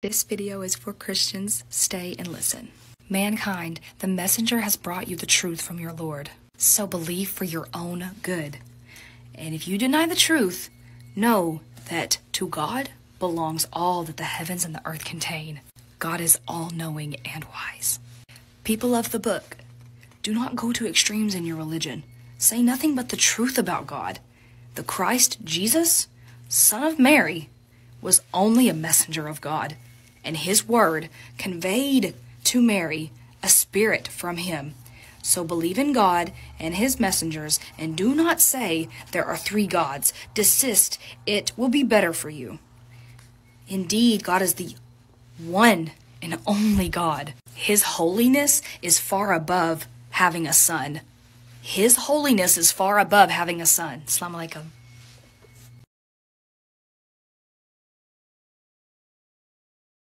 This video is for Christians. Stay and listen. Mankind, the messenger has brought you the truth from your Lord. So believe for your own good. And if you deny the truth, know that to God belongs all that the heavens and the earth contain. God is all-knowing and wise. People of the book, do not go to extremes in your religion. Say nothing but the truth about God. The Christ Jesus, Son of Mary, was only a messenger of God, and his word conveyed to Mary a spirit from him. So believe in God and his messengers, and do not say there are three gods. Desist, it will be better for you. Indeed, God is the one and only God. His holiness is far above having a son. His holiness is far above having a son. Assalamu alaikum.